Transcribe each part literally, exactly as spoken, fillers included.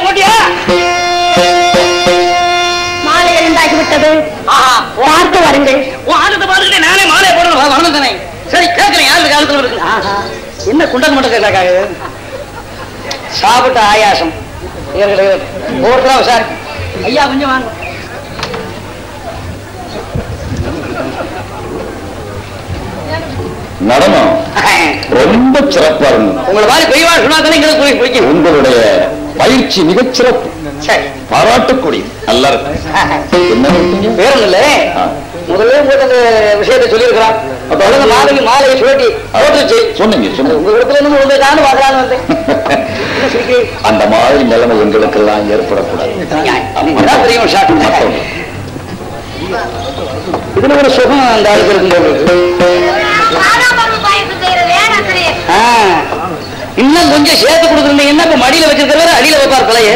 போட்டியா? மாலை எழுந்தாகிவிட்டது. பார்த்து வருங்கள். ஆளுக்கு பாருங்க, நானே மாலையை போடணும் வரணும். சரி கேட்கிறேன், யாருக்கு காலத்துல இருக்கு? என்ன குண்டல் மட்டும் கேட்காது? சாப்பிட்ட ஆயாசம் ஒவ்வொருத்தரா சார். ஐயா கொஞ்சம் வாங்க. நடனம் ரொம்ப சிறப்பா இருந்தது. உங்களை மாதிரி பெரியவா சொன்னா தானே எங்களுக்கு பிடிக்கும். உங்களுடைய பயிற்சி மிகச் சிறப்பு. சரி, பாராட்டக்கூடிய நல்லா இருக்கு. என்ன வேற இல்ல, முதல்ல உங்களுக்கு அந்த விஷயத்தை சொல்லியிருக்கிறான். அப்ப மாலைக்கு மாலையை சுழட்டி போட்டுச்சு சொன்னீங்க. சொன்னீங்க உங்க இடத்துல இருந்து உங்களுக்கான பார்க்கலான்னு வந்தேன். அந்த மாதிரி நிலைமை எங்களுக்கெல்லாம் ஏற்படக்கூடாது. தெரியும் ஷாட். இதுல ஒரு சுகம் அந்த ஆளுக்கு இருக்கு. இன்னும் கொஞ்சம் சேர்த்து கொடுத்துருந்தீங்கன்னா இப்ப மடியில வச்சிருக்கிற அடியில வைப்பார் தலையே.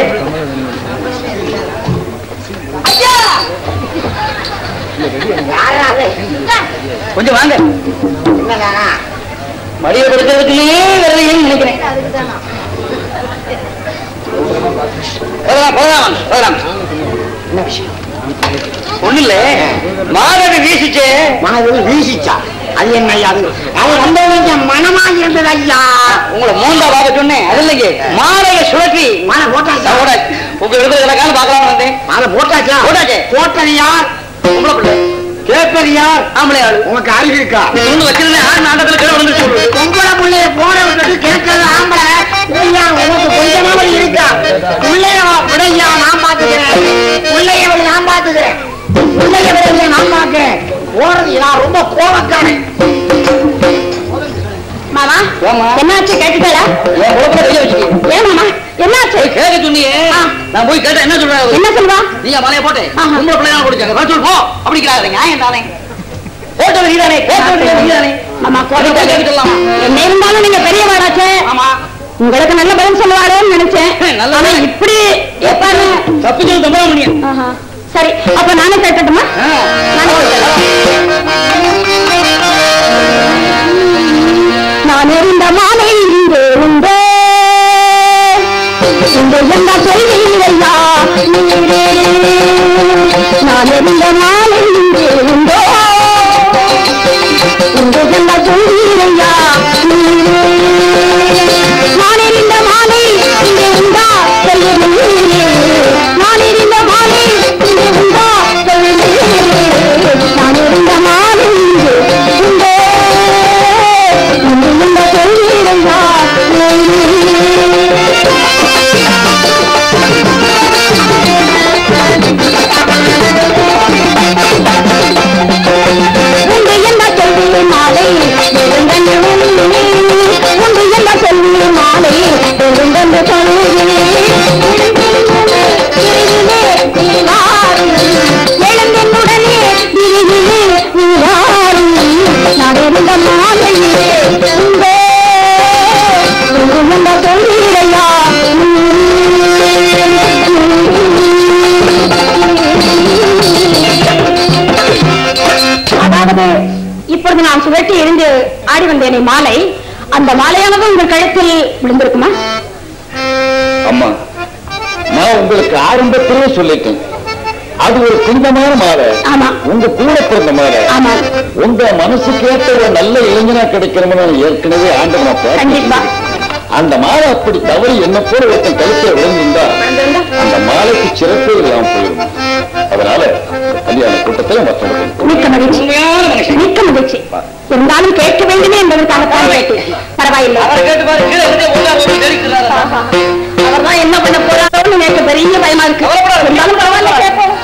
கொஞ்சம் வாங்க. மடியில கொடுக்கறதுக்குள்ளே வரலையேன்னு நினைக்கிறேன். என்ன விஷயம்? ஒண்ணு இல்ல, மாதவி வீசிச்சே. மாதவி வீசிச்சா? அது என்ன ஐயா? அது ரொம்ப மனமா இருந்தது ஐயா. உங்களை மூந்தா பார்க்க சொன்னேன். அது இல்லைங்க, மாலையை சுழற்றி மாலை போட்டாச்சா? உங்க இடத்துல கிடக்கான்னு பார்க்கலாம் வந்தேன். மாலை போட்டாச்சா? போட்டாச்சே. போட்டது யார்? உங்களை பிள்ளை. கேட்பது யார்? ஆம்பளை ஆளு. உங்களுக்கு அறிவு இருக்கா? ஒண்ணு வச்சிருந்தேன், ஆறு நாட்டத்துல கிட வந்து சொல்றது. பொம்பளை பிள்ளைய போட விட்டுட்டு கேட்கறது ஆம்பளை. ஐயா உனக்கு கொஞ்சமாவது இருக்கா? பிள்ளைய விடையா நான் பாத்துக்கிறேன். பிள்ளைய விட நான் பாத்துக்கிறேன். பிள்ளைய விட நான் பாக்குறேன். போறது நான் ரொம்ப கோபக்காரன். மாமா என்னாச்சு கேட்டுட்டா? ஏன் மாமா என்னாச்சு? கேட்க சொன்னியே, நான் போய் கேட்டேன். என்ன சொல்றாங்க? என்ன சொல்வா? நீங்க மலையை போட்டு உங்களை பிள்ளைங்க குடிச்சாங்க சொல் போ அப்படிங்கிறாங்க. நியாயம் தானே? போட்டது நீதானே, கேட்டது நீதானே. மாமா கோட்டை கேட்டுலாம். என்ன இருந்தாலும் நீங்க பெரிய வாடாச்சே. ஆமா, உங்களுக்கு நல்ல பதில் சொல்லுவாளேன்னு நினைச்சேன். நல்லா இப்படி எப்பாரு தப்பு சொல்லி தம்பா முடியும். சரி, அப்ப நானே கேட்டுட்டுமா? நான் எறிந்த மாலை இங்கே உண்டே, இந்த என்ன சொல்வீரையா நீரே? நான் எறிந்த மாலை இங்கே உண்டோ, இந்த என்ன சொல்வீரையா நீரே? நான் எறிந்த மாலை இங்கே உண்டா சொல்லுவீரே? நான் எறிந்த மாலை இங்கே உண்டா சொல்லுவீரே? நான் எறிந்த மாலை இங்கே உண்டோ, இந்த என்ன சொல்வீரையா உண்டு என்ன சொல்வி மாலை நெருங்கன்று உண்டு என்ன சொல்வி மாலை நெருங்கன்று சொல்வி எழுந்தனுடனே விரிவிலே நீராறு நடந்த மாலையே உண்டே உண்டு என்ன சொல்வீரையா? அதாவது இப்பொழுது நான் சுழட்டி எழுந்து ஆடி வந்தேனே மாலை, அந்த மாலையானது உங்கள் கழுத்தில் விழுந்திருக்குமா? அம்மா, நான் உங்களுக்கு ஆரம்பத்திலே சொல்லிட்டேன், அது ஒரு புனிதமான மாலை. ஆமா, உங்க கூட பிறந்த மாலை. ஆமா, உங்க மனசுக்கு ஏற்ற ஒரு நல்ல இளைஞனா கிடைக்கணும்னு ஏற்கனவே ஆண்டவன் கண்டிப்பா. அந்த மாலை அப்படி தவறி என்ன போல ஒருத்தன் கழுத்துல விழுந்திருந்தா அந்த மாலைக்கு சிறப்பே இல்லாம போயிடும். அதனால கல்யாண கூட்டத்தில் மற்றவர்கள் மிக்க மகிழ்ச்சி, மிக்க மகிழ்ச்சி. இருந்தாலும் கேட்க வேண்டுமே என்பதற்காகத்தான் கேட்டேன். பரவாயில்லை, அவர் தான் என்ன பண்ண போறாரோன்னு எனக்கு பெரிய பயமா இருக்கு. இருந்தாலும் பரவாயில்ல, கேட்போம்.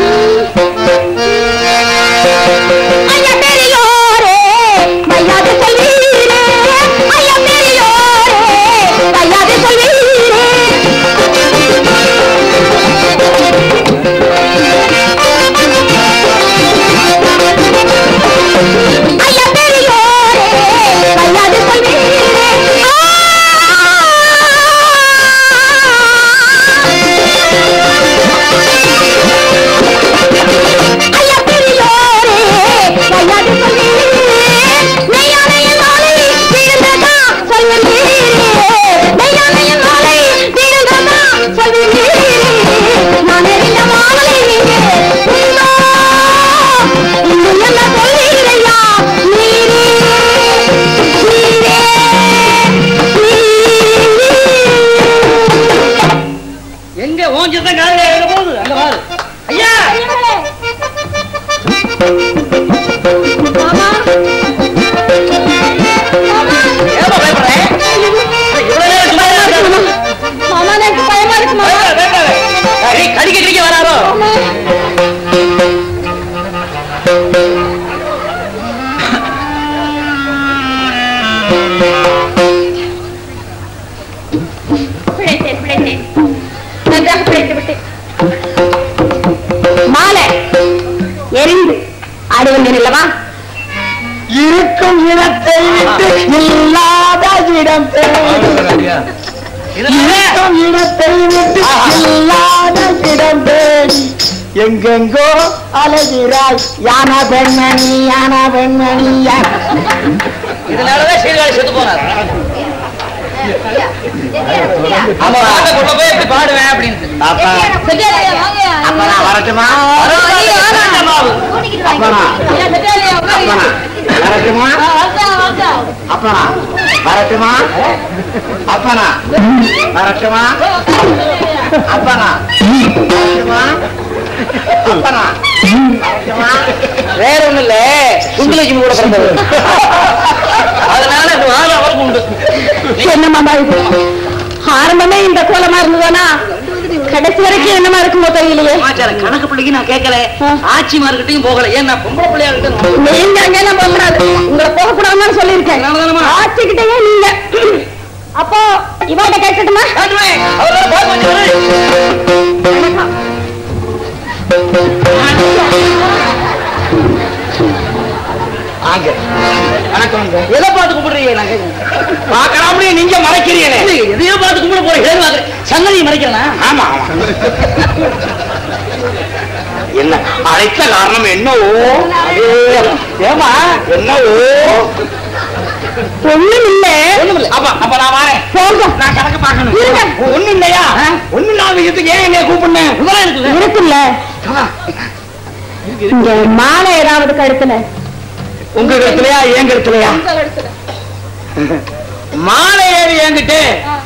ஐயா பெரியோரே வையாது சொல்வீரே, ஐயா பெரியோரே வையாது சொல்வீரே, ஐயா பெரியோரே வையாது சொல்வீரே. ஆ எங்க ஓஞ்சிதான் காலையில எங்க போகுது அங்க பாரு ஐயா ஏமா பயப்படுறேன் மாமா எனக்கு பயமா இருக்கு மாமா கடிக்க கடிக்க வராரோ பிழைத்தேன் பிழைத்தேன் நன்றாக பிழைத்து விட்டேன் மாலை எரிந்து ஆடி வந்தேன் அல்லவா இருக்கும் இடத்தை விட்டு இல்லாத இடம் தேடி இருக்கும் இடத்தை விட்டு இல்லாத இடம் தேடி எங்கெங்கோ அழகிறாய் யான பெண்மணி யான பெண்மணி இதனாலதான் சீர்காழி செத்து போனார் ஆமா ஆட்ட கொள்ள போய் எப்படி பாடுவேன் அப்படின்னு வரட்டுமா வரட்டுமா அப்பனா வரட்டுமா அப்பனா வரட்டுமா அப்பனா வரட்டுமா அப்பனா வேற ஒண்ணு இல்ல சுந்தலட்சுமி கூட பிறந்தது அதனால அவருக்கு உண்டு என்ன மாமா இது ஆரம்பமே இந்த கோலமா இருந்ததானா கடைசி வரைக்கும் என்னமா இருக்குமோ தெரியலையே கணக்கு பிள்ளைக்கு நான் கேட்கல ஆட்சி மார்க்கிட்டையும் போகல ஏன் நான் பொம்பளை பிள்ளையா இருக்கு நீங்க அங்கெல்லாம் போக கூடாது உங்களை போக கூடாதுன்னு சொல்லியிருக்கேன் ஆட்சிக்கிட்டே நீங்க அப்போ இவாட்ட கேட்கட்டுமா எதை பார்த்து கும்பிடுறீங்க பாக்கலாம்னு நீங்க மறைக்கிறீங்க எதையோ பார்த்து கும்பிட போறீங்க சங்கதியை மறைக்கிறேன் ஆமா ஆமா என்ன அழைத்த காரணம் என்னவோ ஏமா என்னவோ ஒண்ணும் இல்ல அப்ப அப்ப நான் வரேன் நான் கணக்கு பார்க்கணும் ஒண்ணு இல்லையா ஒண்ணு நாலு இதுக்கு ஏன் என்ன கூப்பிடுனேன் இருக்குல்ல இங்க மாலை ஏதாவது கழுத்துல உங்க கழுத்துலயா என் கழுத்துலயா மாலை ஏறி என்கிட்ட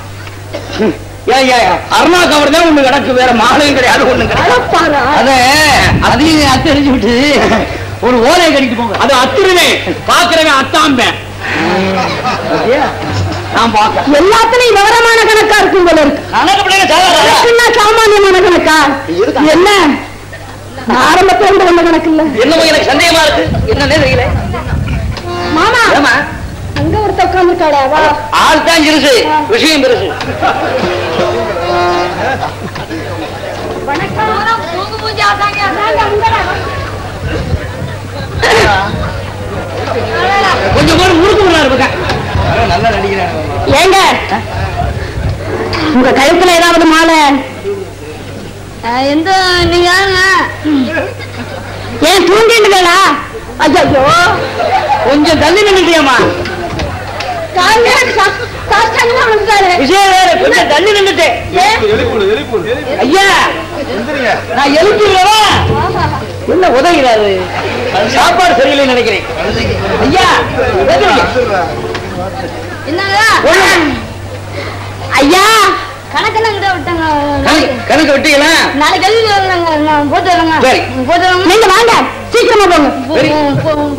அருணா கவர் தான் ஒண்ணு கிடக்கு வேற மாலையும் கிடையாது ஒண்ணு கிடையாது அத அதையும் அத்தடிச்சு விட்டு ஒரு ஓலையை கடிக்கு போங்க அது அத்துருவே பாக்குறவன் அத்தாம்பேன் நான் பாக்க எல்லாத்துலயும் விவரமான கணக்கா இருக்கும் போல இருக்கு கணக்கு பிள்ளைங்க சாமானியமான கணக்கா என்ன ஆரம்பத்துல இருந்து வந்த கணக்கு இல்ல என்னமோ எனக்கு சந்தேகமா இருக்கு என்னன்னே தெரியல மாமா ஏமா அங்க ஒருத்த உட்கார்ந்து இருக்காடா வா ஆள் தான் பெருசு விஷயம் பெருசு வணக்கம் தூங்கு பூஜை ஆதாங்க கொஞ்சம் கூட முறுக்கு இருக்க நல்லா நடிக்கிறேன் ஏங்க உங்க கழுத்துல ஏதாவது மாலை எந்த நீங்க ஏன் தூண்டிட்டுங்களா ஐயோ கொஞ்சம் தள்ளி நின்றுட்டியம்மா விஷயம் வேற கொஞ்சம் தள்ளி நின்றுட்டேன் ஐயா நான் எழுப்பிடுறவா என்ன உதவிடாது சாப்பாடு சரியில்லைன்னு நினைக்கிறேன் ஐயா ஐயா கணக்கு விட்டாங்க கணக்கு விட்டீங்களா நாளைக்கு போட்டு வரங்க சரி போட்டு நீங்க வாங்க சீக்கிரமா போங்க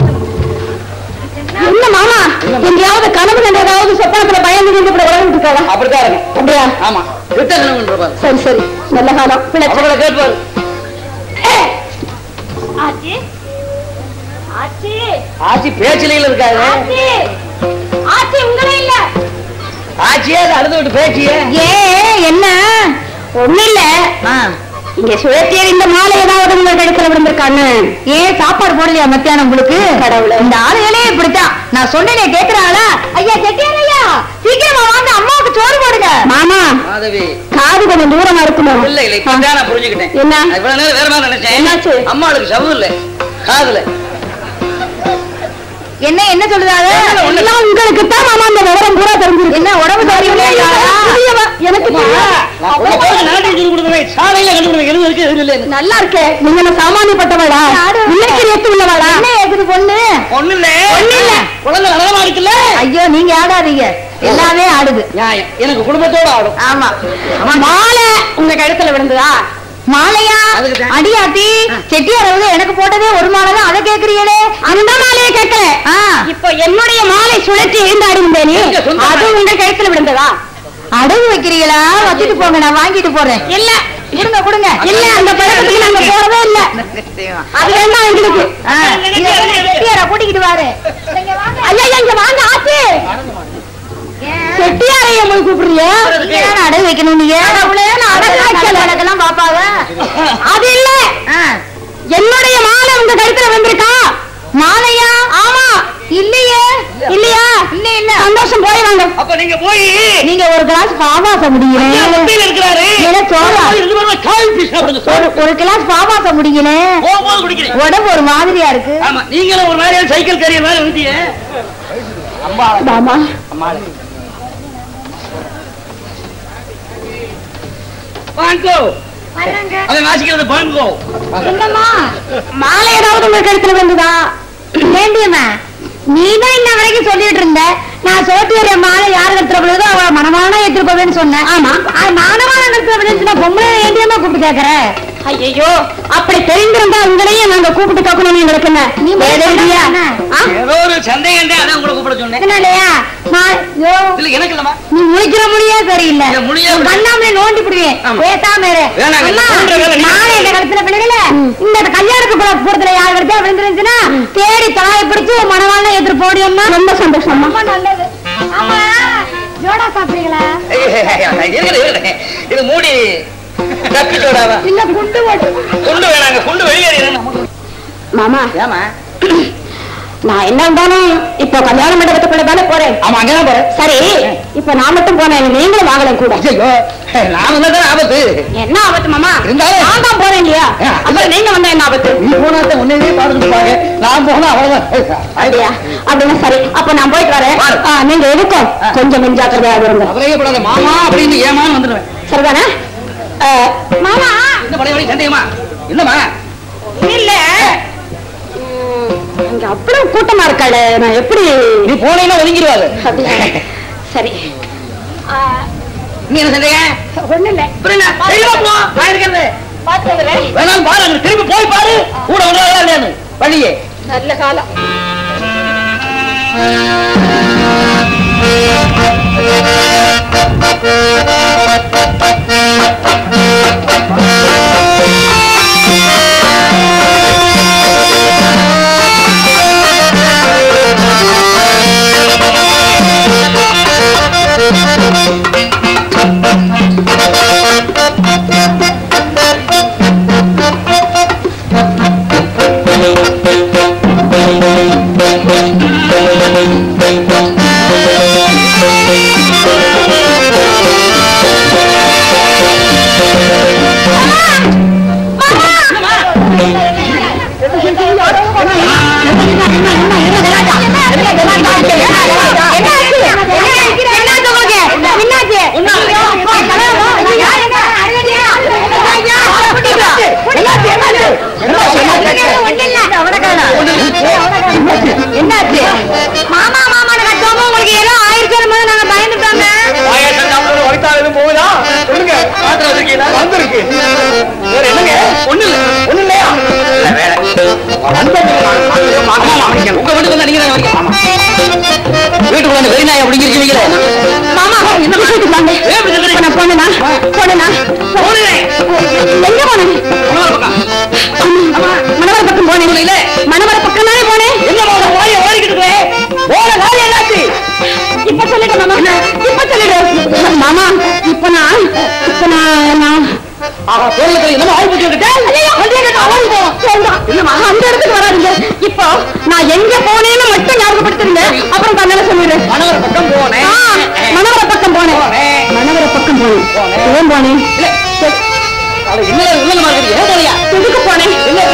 என்ன மாமா எங்கேயாவது கனவு ஏதாவது சொப்பனத்துல பயந்து நின்று கூட உடம்பு இருக்காதா அப்படித்தான் இருக்கு அப்படியா ஆமா விட்ட கனவு சரி சரி நல்ல காலம் கேட்பாரு ஆச்சி ஆச்சி ஆச்சி பேச்சிலையில இருக்காது ஆச்சி உங்களே இல்ல ஆச்சியே அடுத்து விட்டு பேச்சியே ஏ என்ன ஒண்ணு இல்ல இங்க சுழற்சியர் இந்த மாலை ஏதாவது உங்க கழுத்துல விழுந்திருக்கான்னு ஏன் சாப்பாடு போடலையா மத்தியானம் உங்களுக்கு கடவுள இந்த ஆளுகளே இப்படித்தான் நான் சொன்னேனே கேக்குறாளா ஐயா செட்டியார் ஐயா சீக்கிரமா வாங்க அம்மாவுக்கு சோறு போடுங்க மாமா மாதவி காது கொஞ்சம் தூரமா இருக்குமா இல்ல இல்ல இப்பதான் நான் புரிஞ்சுக்கிட்டேன் என்ன இவ்வளவு நேரம் வேற மாதிரி நினைச்சேன் என்னாச்சு அம்மாளுக்கு சவு இல்ல காதுல என்ன என்ன சொல்லுதாரு உங்களுக்கு தான் மாமா அந்த விவரம் பூரா தெரிஞ்சிருக்கு என்ன உடம்பு சரியில்லை எனக்கு சாலையில கண்டுபிடிக்க நல்லா இருக்கே நீங்க என்ன சாமானியப்பட்டவாடா இன்னைக்கு நேத்து உள்ளவாடா என்ன ஏகுது பொண்ணு ஒண்ணு இல்ல ஒண்ணு இல்ல குழந்தை நடனமா இருக்குல்ல ஐயோ நீங்க ஆடாதீங்க எல்லாமே ஆடுது எனக்கு குடும்பத்தோட ஆடும் ஆமா மாலை உங்க கழுத்துல விழுந்ததா? மாலையா? அடியாத்தி செட்டியாரவது எனக்கு போட்டதே ஒரு மாலை தான், அதை கேக்குறீங்களே? அந்த மாலையை கேட்கல. இப்ப என்னுடைய மாலை சுழற்றி எழுந்து அடிந்தேனே, அது உங்க கழுத்துல விழுந்ததா? அடகு வைக்கிறீங்களா? வச்சுட்டு போங்க, நான் வாங்கிட்டு போறேன். இல்ல கொடுங்க கொடுங்க. இல்ல அந்த பழக்கத்துக்கு நாங்க போறதே இல்ல. அது வேண்டாம் எங்களுக்கு. செட்டியார கூட்டிக்கிட்டு வாரு. ஐயா இங்க வாங்க ஆச்சு. செட்டியாரைய போய் கூப்பிடுறியா? அடகு வைக்கணும் நீங்க. அடகுலாம் பாப்பாங்க. அது இல்ல, என்னுடைய மாலை உங்க கழுத்துல வந்திருக்கா? மாலையா? ஆமா. இல்லையே. இல்லையா? இல்ல இல்ல. சந்தோஷம் போய் வாங்க. அப்ப நீங்க போய் நீங்க ஒரு கிளாஸ் பாவாச முடியல. ஒரு கிளாஸ் பாவாச முடியல. உடம்பு ஒரு மாதிரியா இருக்கு. நீங்களும் ஒரு மாதிரி சைக்கிள் கரியர் மாதிரி இருந்தீங்க. மாமா பாங்கோ அதை வாசிக்கிறது பாங்கோ. என்னம்மா மாலை ஏதாவது உங்க கழுத்துல வந்ததா? வேண்டியம்மா நீதான் இன்ன வரைக்கும் சொல்லிட்டு இருந்த, நான் சோட்டியற மாலை யாரு கழுத்துல விழுதோ அவ மனமான எடுத்துட்டு போவேன்னு சொன்னேன். ஆமா, மனமான கழுத்துல விழுந்துச்சுன்னா பொம்பளை வேண்டியமா கூப்பிட்டு கேக்குற. ஐயோ அப்படி தெரிஞ்சிருந்தா உங்களையும் நாங்க கூப்பிட்டு கேட்கணும். எங்களுக்கு என்ன நீ ஏதோ ஒரு சந்தேகம் தான், அதான் உங்களை கூப்பிட சொன்னேன். இல்லையா எனக்கு இல்லமா நீ முழிக்கிற முடியே சரியில்லை. கண்ணாமலே நோண்டி பிடிவேன். பேசாம மாலை இந்த கழுத்துல விழுகல, இந்த கல்யாணத்துக்கு கூடத்துல யார் கிடைச்சா விழுந்துருந்துச்சுன்னா தேடி தாயை பிடிச்சு மனவாழ்ல எடுத்துட்டு போடியம்மா. ரொம்ப சந்தோஷம். ரொம்ப நல்லது. ஆமா ஜோடா சாப்பிடுறீங்களா? இது மூடி தப்பி சோடாவா? இல்ல குண்டு ஓட்டு. குண்டு வேணாங்க, குண்டு வெளியேறி. மாமா ஏமா நான் என்ன இருந்தாலும் இப்ப கல்யாண மண்டபத்துக்குள்ள தானே போறேன். ஆமா அங்கதான் போறேன். சரி இப்ப நான் மட்டும் போனேன், நீங்களும் வாங்கல கூட. நாம தான் ஆபத்து. என்ன ஆபத்து மாமா? இருந்தாலும் நான் தான் போறேன் இல்லையா? அப்புறம் நீங்க வந்தா என்ன ஆபத்து? நீ போனா உன்னையே பாத்துருப்பாங்க, நான் போனா அவ்வளவுதான். அப்படியா? அப்படின்னா சரி, அப்ப நான் போயிட்டு வரேன். நீங்க எதுக்கும் கொஞ்சம் மெஞ்சாக்கிறதா இருங்க. அவரையப்படாத மாமா அப்படின்னு ஏமான்னு வந்துடுவேன். சரிதானே மாமா? இந்த பழைய வழி சந்தேகமா? என்னமா? இல்ல அங்க அவ்வளவு கூட்டமா இருக்காளே, நான் எப்படி? நீ போனீங்கன்னா ஒதுங்கிடுவாரு. சரி நீ என்ன சந்தேக? ஒண்ணு இல்ல. வேணாலும் பாரு, திரும்பி போய் பாரு கூட ஒன்றாதான் இல்லையானு வழியே. நல்ல காலம். என்னாச்சு மாமா? மாமா கட்டோமோ உங்களுக்கு ஏதோ ஆயிரத்தி நாங்க பயந்துட்டோங்க. போகுதா சொல்லுங்க. வந்திருக்கு வேற என்னங்க? ஒண்ணு இல்ல. ஒண்ணு இல்லையா? உங்க வீட்டுக்கு வந்தா நீங்க வீட்டுக்கு வந்து வெறிநாய் அப்படிங்கிறீங்களே. மாமா என்ன விஷயத்துக்கு வாங்க. நான் போனேனா போனேனா எங்க போனேன்? மணவர பக்கம் போனேன். இல்ல மணவர பக்கம் தானே போனேன். என்ன வாய ஓடிக்கிட்டு போன வாய் என்னாச்சு? இப்ப சொல்லிட்டு மாமா, இப்ப சொல்லிடு மாமா. இப்ப நான் இப்ப நான் நான் அந்த இடத்துக்கு வராதுங்க. இப்போ நான் எங்க போனேன்னு மட்டும் ஞாபகப்படுத்துறீங்க. அப்புறம் கண்ணால சொல்லிடு. மணவர பக்கம் போனேன். மணவர பக்கம் போனேன். மணவர பக்கம் போனேன். ஏன் போனேன்? எதுக்கு போனேன்?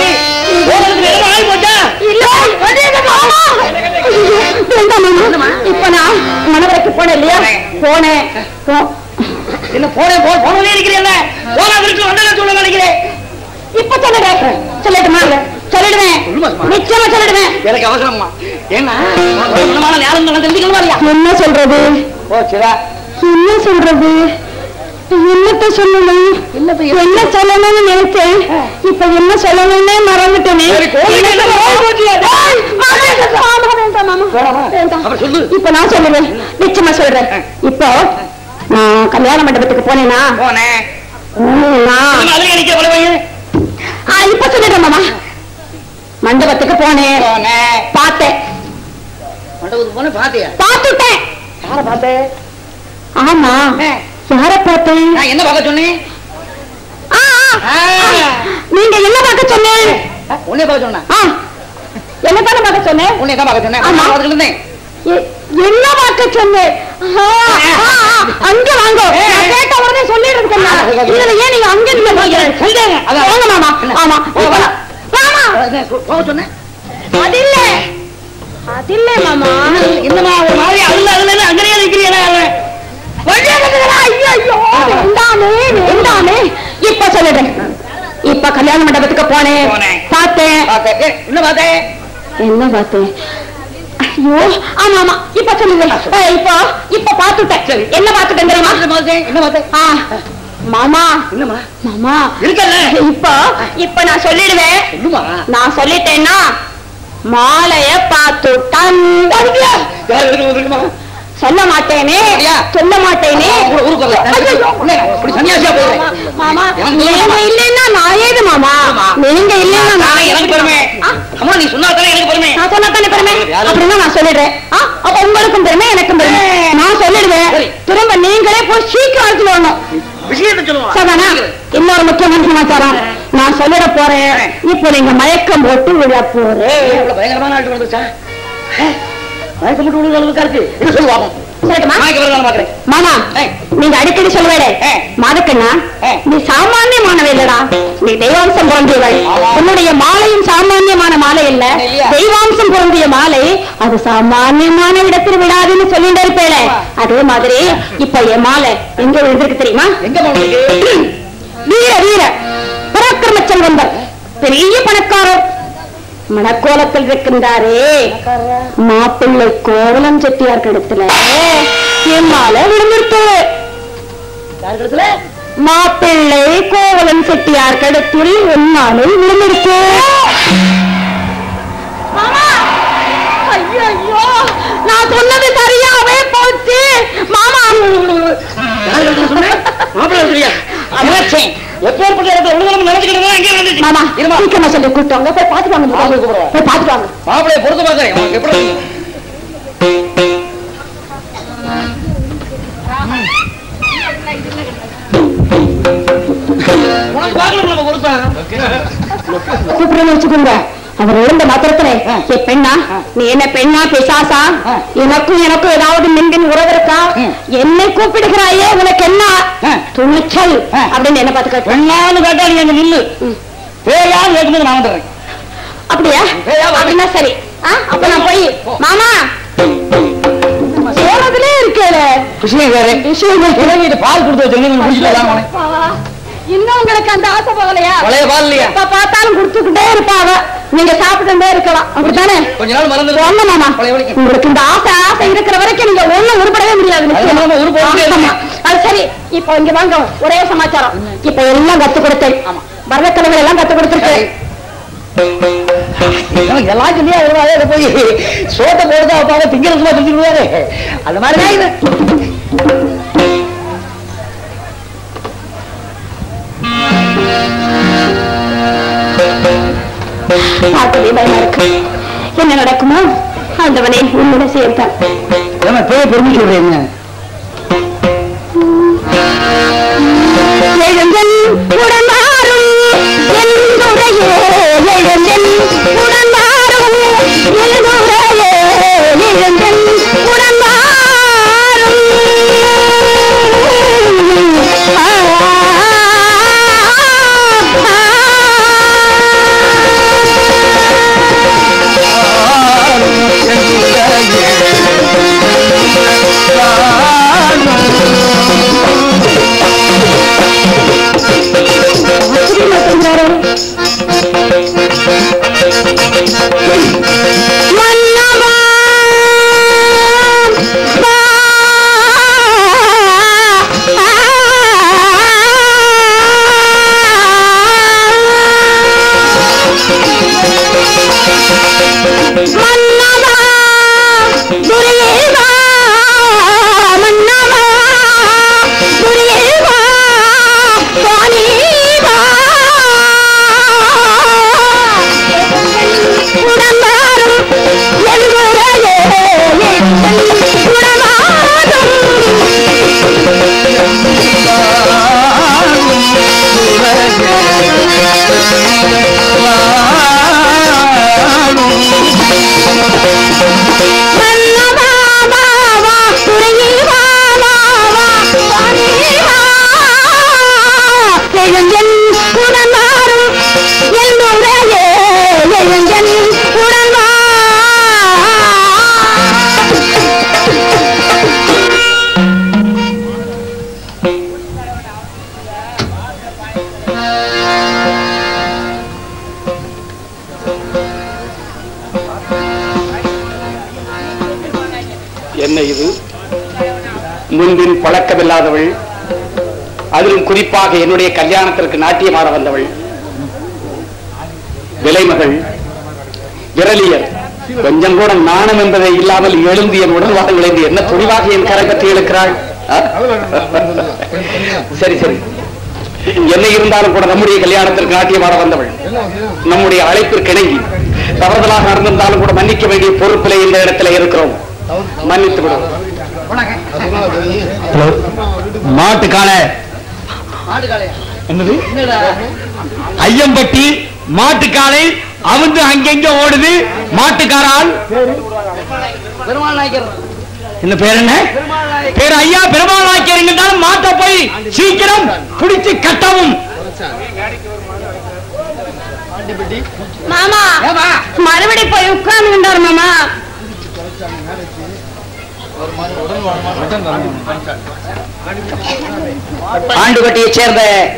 இப்ப நான் மணவரைக்கு போனேன் இல்லையா? போனேன். என்ன போனேன் போனே இருக்கிறேன். போனா வீட்டுல வந்தா சொல்ல நினைக்கிறேன். இப்ப சொல்லுறேன். சொல்லட்டுமா? சொல்லிடுவேன், நிச்சயமா சொல்லிடுவேன். எனக்கு அவசரமா ஏன்னா யாரும் தெரிஞ்சுக்கணும். என்ன சொல்றது? போச்சுடா. என்ன சொல்றது? என்னத்த சொல்லணும் என்ன சொல்லணும்னு நினைச்சேன் இப்ப என்ன சொல்லணும்னே மறந்துட்டேனே இப்ப நான் சொல்லுவேன் நிச்சயமா சொல்றேன் இப்போ நான் கல்யாண மண்டபத்துக்கு போனேனா இப்ப சொல்லிடுறேன் மாமா மண்டபத்துக்கு போனேன் பார்த்தேன் பார்த்துட்டேன் ஆமா யார பார்த்தேன் என்ன பார்க்க சொன்னேன் நீங்க என்ன பார்க்க சொன்னேன் உன்னை பார்க்க சொன்னேன் என்னதானே பார்க்க சொன்னேன் உன்னை தான் பார்க்க சொன்னேன் என்ன பார்க்க சொன்னேன் அங்க வாங்க கேட்ட உடனே சொல்லிடுறது இதுல ஏன் நீங்க அங்க நீங்க மாமா ஆமா மாமா போக சொன்னேன் அது இல்ல அது இல்ல மாமா என்னமா ஒரு மாதிரி அதுல அதுல அங்கேயே நிக்கிறீங்களா இப்ப சொல்லிடுறேன் இப்ப கல்யாண மண்டபத்துக்கு போனேன் பார்த்தேன் என்ன பார்த்தேன் என்ன பார்த்தேன் ஐயோ ஆமா ஆமா இப்ப சொல்லுங்க இப்ப இப்ப பாத்துட்டேன் என்ன பாத்துட்டேன் தெரியுமா என்ன பார்த்தேன் மாமா என்னமா மாமா இருக்கல இப்ப இப்ப நான் சொல்லிடுவேன் நான் சொல்லிட்டேன்னா மாலைய பாத்துட்டான் சொல்ல மாட்டேனே சொல்ல மாட்டேனே மாமா நீங்க இல்லைன்னா நான் ஏது மாமா நீங்க இல்லைன்னா நான் எனக்கு பெருமை அம்மா நீ சொன்னா தானே எனக்கு பெருமை நான் சொன்னா தானே பெருமை அப்படின்னா நான் சொல்லிடுறேன் அப்ப உங்களுக்கும் பெருமை எனக்கும் பெருமை நான் சொல்லிடுவேன் திரும்ப நீங்களே போய் சீக்கிரம் அழைச்சிட்டு வரணும் விஷயத்தை சொல்லுவோம் சரிதானா இன்னொரு முக்கியமான சமாச்சாரம் நான் சொல்லிட போறேன் இப்போ நீங்க மயக்கம் போட்டு விழ போறேன் பயங்கரமான ஆட்டு வந்துச்சா மயக்கம் போட்டு விழுகிறதுக்கா இருக்கு என்ன சொல்லுவாங்க மாமா நீங்க அடிக்கடி சொல்லுவேடே மாதக்கண்ணா நீ சாமானியமானவை இல்லடா நீ தெய்வாம்சம் பொருந்தியவள் உன்னுடைய மாலையும் சாமானியமான மாலை இல்ல தெய்வாம்சம் பொருந்திய மாலை அது சாமானியமான இடத்தில் விடாதுன்னு சொல்லிட்டு இருப்பேல அதே மாதிரி இப்ப என் மாலை எங்க விழுந்திருக்கு தெரியுமா வீர வீர பராக்கிரம செல்வந்தர் பெரிய பணக்காரர் மணக்கோலத்தில் இருக்கின்றாரே மாப்பிள்ளை கோவலம் செட்டியார் இடத்துல என் மாலை விழுந்திருக்கு மாப்பிள்ளை கோவலம் செட்டியார் இடத்தில் என் மாலை விழுந்திருக்கு ஐயோ நான் சொன்னது சரியாவே போச்சு மாமா மாமா சீக்கிரமா சொல்லி கூப்பிட்டாங்க போய் பாத்துவாங்க போய் பாத்துவாங்க மாப்பிளைய பொறுத்து பாக்குறேன் எப்படி கூப்பிடுன்னு வச்சுக்கோங்க அவர் எழுந்த மாத்திரத்துல ஏ பெண்ணா நீ என்ன பெண்ணா பிசாசா எனக்கும் எனக்கும் ஏதாவது மின்பின் உறவு இருக்கா என்னை கூப்பிடுகிறாயே உனக்கு என்ன துணிச்சல் அப்படின்னு என்ன பாத்துக்க பெண்ணான்னு கேட்டா நீ அங்க நில்லு பேயான்னு கேட்கும்போது நான் வந்துடுறேன் அப்படியா அப்படின்னா சரி அப்ப நான் போய் மாமா சோழத்திலே இருக்கேன் விஷயம் வேற விஷயம் பால் கொடுத்து வச்சிருந்தேன் இன்னும் உங்களுக்கு அந்த ஆசை போகலையா பழைய பால் இல்லையா இப்ப பார்த்தாலும் குடுத்துக்கிட்டே இருப்பாங்க நீங்க சாப்பிட்டுட்டே இருக்கலாம் அப்படித்தானே கொஞ்ச நாள் மறந்து ஒண்ணு மாமா உங்களுக்கு இந்த ஆசை ஆசை இருக்கிற வரைக்கும் நீங்க ஒண்ணும் உருப்படவே முடியாது அது சரி இப்ப இங்க வாங்க ஒரே சமாச்சாரம் இப்ப எல்லாம் கத்து கொடுத்தேன் வரதக்கலைகள் எல்லாம் கத்து கொடுத்துருக்கேன் எல்லாம் சொல்லி அதை போய் சோத்தை போடுதா அப்பாவை திங்கள் சும்மா செஞ்சுருவாரு அந்த மாதிரிதான் இது பார்க்கவே பயமா இருக்கு என்ன நடக்குமோ ஆண்டவனே உன்னோட சேர்த்தான் பேர் பெருமை சொல்றேன் எழுந்தன் உடன்மாறும் எழுந்துரையே எழுந்தன் உடன்மாறும் எழுந்துரையே எழுந்தன் உடன்மாறும் Thank you. மன்னவா துரியேவா மன்னவா துரியேவா சுவாமிவா உடம்பாரும் எல்முறையே உடமாரும் என்ன இது? முன்பின் பழக்கமில்லாதவள், அதிலும் குறிப்பாக என்னுடைய கல்யாணத்திற்கு நாட்டியமாட வந்தவள், விலைமகள், விரலியர், கொஞ்சம் கூட நாணம் என்பதை இல்லாமல் எழுந்து என் உடல்வாக விளைந்து என்ன துணிவாக என் கரை பற்றி இழுக்கிறாள். சரி சரி, என்ன இருந்தாலும் கூட நம்முடைய கல்யாணத்திற்கு நாட்டியமாட வந்தவள், நம்முடைய அழைப்பிற்கு இணங்கி தவறுதலாக நடந்திருந்தாலும் கூட மன்னிக்க வேண்டிய பொறுப்பிலே இந்த இடத்துல இருக்கிறோம். மன்னித்து விடும். மாட்டுக்கால என்னது ஐயம்பட்டி மாட்டுக்காலை அவுந்து அங்கெங்க ஓடுது. மாட்டுக்காரால் பெருமாள் நாயக்கர். என்ன பேர்? என்ன பேர்? ஐயா பெருமாள் நாயக்கர் என்றாலும் மாட்டை போய் சீக்கிரம் பிடிச்சு கட்டவும். மாமா மறுபடி போய் உட்கார்ந்து மாமா. ஆண்டுபட்டியை சேர்ந்த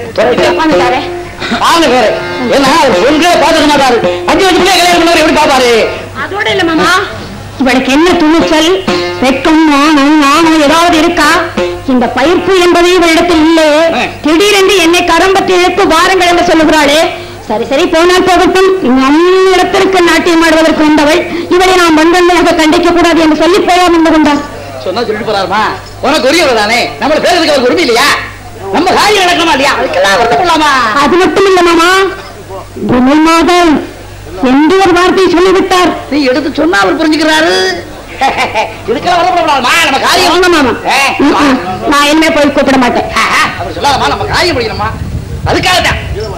அதோட இல்ல மாமா, இவளுக்கு என்ன துணிச்சல், வெட்கம், நாணம் நாணம் ஏதாவது இருக்கா? இந்த பயிர்ப்பு என்பது இவளிடத்தில் இல்லையே. திடீரென்று என்னை கரம்பத்தி இழுத்து வாருங்கள் என்று சொல்லுகிறாளே. சரி சரி, போனால் போகட்டும். நம் இடத்திற்கு நாட்டியம் ஆடுவதற்கு வந்தவள் இவளை நாம் வந்தமையாக கண்டிக்க கூடாது என்று சொல்லி போயாம் என்று கொண்டார். சொன்னா சொல்லிட்டு போறாருமா, உனக்கு உரியவர் தானே, நம்ம பேருக்கு அவருக்கு உரிமை இல்லையா? நம்ம காரியம் நடக்கணுமா இல்லையா? அதுக்கெல்லாம் வருத்தப்படலாமா? அது மட்டும் இல்ல மாமா, குணை மாதம் என்று ஒரு வார்த்தையை சொல்லிவிட்டார். நீ எடுத்து சொன்னா அவர் புரிஞ்சுக்கிறாரு. இதுக்கெல்லாம் வருத்தப்படலாமா? நம்ம காரியம் வாங்க மாமா. நான் என்ன போய் கூப்பிட மாட்டேன். அவர் சொல்லாதமா, நம்ம காரியம் முடியணுமா? அதுக்காகத்தான்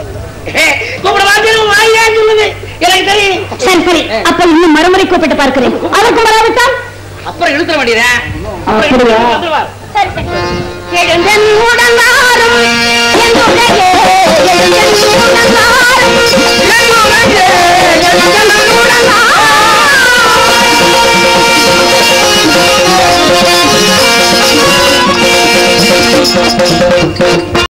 எனக்கு தெரியும். சரி சரி, அப்ப இன்னும் மறுமுறை கூப்பிட்டு பார்க்கிறேன். அதற்கு வராவிட்டால் அப்புறம் இழுத்துற வேண்டியதேன். அப்படியா?